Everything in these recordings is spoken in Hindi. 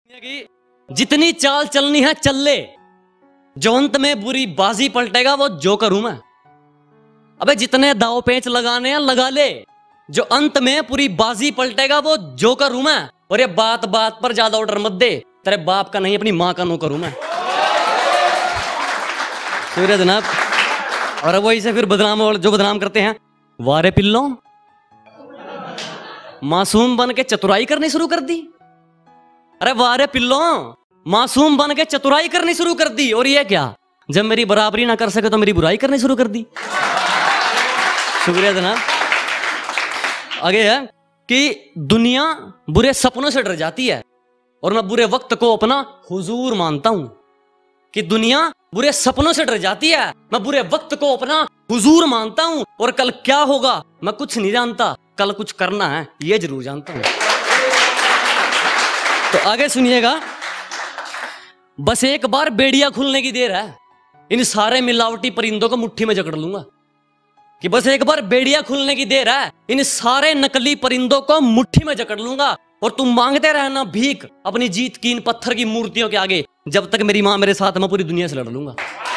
जितनी चाल चलनी है चल ले, जो अंत में बुरी बाजी पलटेगा वो जोकर हूं मैं। अबे जितने दाव पेच लगाने हैं लगा ले, जो अंत में पूरी बाजी पलटेगा वो जोकर हूं मैं। और ये बात बात पर ज्यादा ऑर्डर मत दे, तेरे बाप का नहीं अपनी मां का नौकर हूं मैं। सूर्य जनाब। और अब वही से फिर बदनाम, और जो बदनाम करते हैं, वारे पिल्लो मासूम बन के चतुराई करनी शुरू कर दी। अरे वारे पिल्लो मासूम बन के चतुराई करनी शुरू कर दी। और ये क्या, जब मेरी बराबरी ना कर सके तो मेरी बुराई करनी शुरू कर दी। शुक्रिया जनाब। आगे है कि दुनिया बुरे सपनों से डर जाती है और मैं बुरे वक्त को अपना हुजूर मानता हूं। कि दुनिया बुरे सपनों से डर जाती है, मैं बुरे वक्त को अपना हुजूर मानता हूं। और कल क्या होगा मैं कुछ नहीं जानता, कल कुछ करना है ये जरूर जानता हूं। तो आगे सुनिएगा, बस एक बार बेड़िया खुलने की देर है, इन सारे मिलावटी परिंदों को मुट्ठी में जकड़ लूंगा। कि बस एक बार बेड़िया खुलने की देर है, इन सारे नकली परिंदों को मुट्ठी में जकड़ लूंगा। और तुम मांगते रहना भीख अपनी जीत की इन पत्थर की मूर्तियों के आगे, जब तक मेरी मां मेरे साथ, मैं पूरी दुनिया से लड़ लूंगा।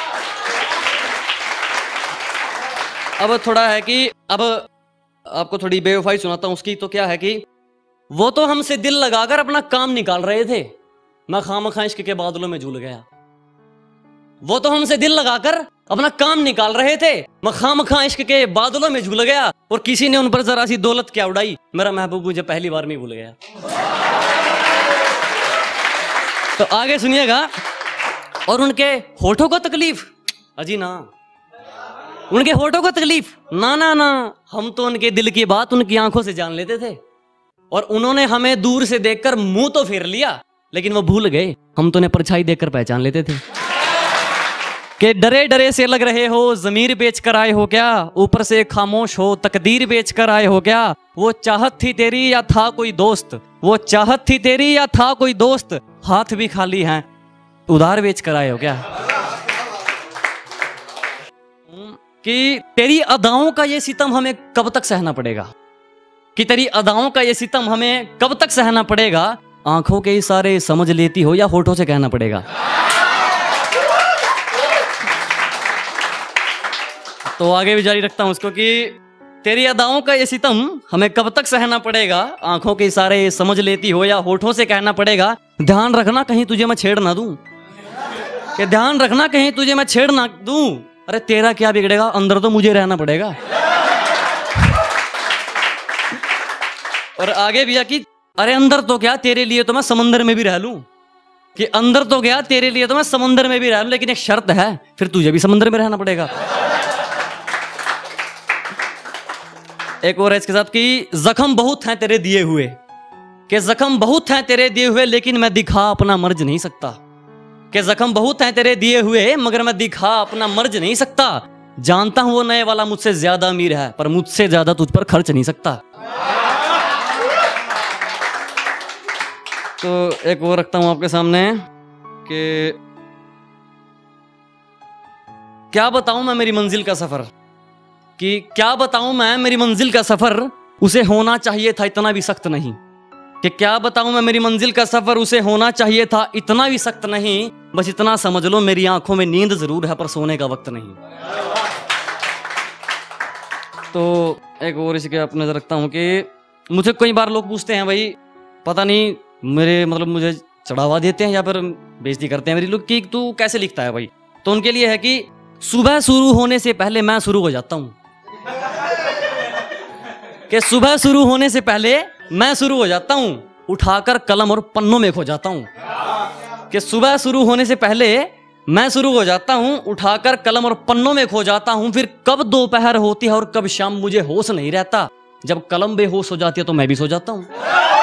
अब थोड़ा है कि अब आपको थोड़ी बेवफाई सुनाता हूं उसकी। तो क्या है कि वो तो हमसे दिल लगाकर अपना काम निकाल रहे थे, मैं खामखा इश्क के बादलों में झूल गया। वो तो हमसे दिल लगाकर अपना काम निकाल रहे थे, मैं खामखा इश्क के बादलों में झूल गया। और किसी ने उन पर जरा सी दौलत क्या उड़ाई, मेरा महबूब मुझे पहली बार में भूल गया। तो आगे सुनिएगा, और उनके होठों को तकलीफ, अजी ना, उनके होठों को तकलीफ ना ना ना, हम तो उनके दिल की बात उनकी आंखों से जान लेते थे। और उन्होंने हमें दूर से देखकर मुंह तो फेर लिया, लेकिन वो भूल गए हम तो उन्हें परछाई देखकर पहचान लेते थे। कि डरे डरे से लग रहे हो, जमीर बेच कर आए हो क्या, ऊपर से खामोश हो, तकदीर बेच कर आए हो क्या। वो चाहत थी तेरी या था कोई दोस्त, वो चाहत थी तेरी या था कोई दोस्त, हाथ भी खाली हैं उधार बेच कर आए हो क्या। कि तेरी अदाओं का ये सितम हमें कब तक सहना पड़ेगा, कि तेरी अदाओं का ये सितम हमें कब तक सहना पड़ेगा। आंखों के इशारे समझ लेती हो या होठों से कहना पड़ेगा। तो आगे भी जारी रखता हूं उसको कि तेरी अदाओं का ये सितम हमें कब तक सहना पड़ेगा, आंखों के इशारे समझ लेती हो या होठों से कहना पड़ेगा। ध्यान रखना कहीं तुझे मैं छेड़ ना दूं, कि ध्यान रखना कहीं तुझे मैं छेड़ ना दूं। अरे तेरा क्या बिगड़ेगा, अंदर तो मुझे रहना पड़ेगा। और आगे भी कि अरे अंदर तो क्या, तेरे लिए तो मैं समंदर में भी रह लूं। कि अंदर तो क्या, तेरे लिए तो मैं समंदर में भी रह लूं, लेकिन एक शर्त है, फिर तुझे भी समंदर में रहना पड़ेगा। एक और है इसके साथ कि जख्म बहुत हैं तेरे दिए हुए, कि जख्म बहुत हैं तेरे दिए हुए, लेकिन मैं दिखा अपना मर्ज नहीं सकता। कि जख्म बहुत हैं तेरे दिए हुए, मगर मैं दिखा अपना मर्ज नहीं सकता। जानता हूं वो नए वाला मुझसे ज्यादा अमीर है, पर मुझसे ज्यादा तुझ पर खर्च नहीं सकता। तो एक और रखता हूं आपके सामने कि क्या बताऊं मैं मेरी मंजिल का सफर, कि क्या बताऊं मैं मेरी मंजिल का सफर, उसे होना चाहिए था इतना भी सख्त नहीं। कि क्या बताऊं मैं मेरी मंजिल का सफर, उसे होना चाहिए था इतना भी सख्त नहीं। बस इतना समझ लो मेरी आंखों में नींद जरूर है, पर सोने का वक्त नहीं। तो एक और इसके अपने रखता हूं कि मुझे कई बार लोग पूछते हैं, भाई पता नहीं मेरे मतलब मुझे चढ़ावा देते हैं या फिर बेइज्जती करते हैं मेरी लोग, कि तू कैसे लिखता है भाई। तो उनके लिए है कि सुबह शुरू होने से पहले मैं शुरू हो जाता हूं। कि सुबह शुरू होने से पहले मैं शुरू हो जाता हूं, उठाकर कलम और पन्नों में खो जाता हूं। कि सुबह शुरू होने से पहले मैं शुरू हो जाता हूं, उठाकर कलम और पन्नों में खो जाता हूं। फिर कब दोपहर होती है और कब शाम मुझे होश नहीं रहता, जब कलम बेहोश हो जाती है तो मैं भी सो जाता हूं।